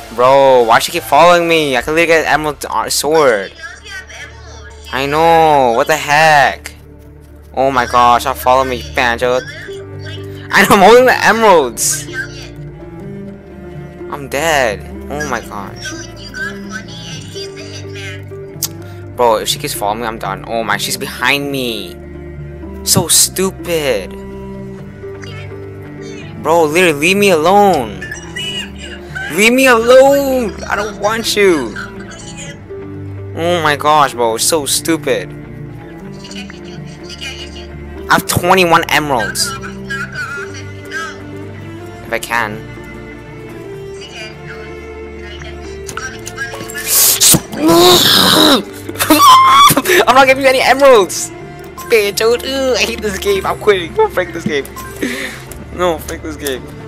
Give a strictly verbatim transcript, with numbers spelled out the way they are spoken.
Bro, why she keep following me? I can literally get an emerald uh, sword. I know. What the heck? Oh my gosh, stop following me, Banjo. I know, I'm holding the emeralds. I'm dead. Oh my gosh. Bro, if she keeps following me, I'm done. Oh my, she's behind me. So stupid. Bro, literally, leave me alone. Leave me alone. I don't want you. Oh my gosh, bro, it's so stupid. I have twenty-one emeralds. If I can. I'm not giving you any emeralds. Bitch, I hate this game. I'm quitting. Don't break this game. No, break this game.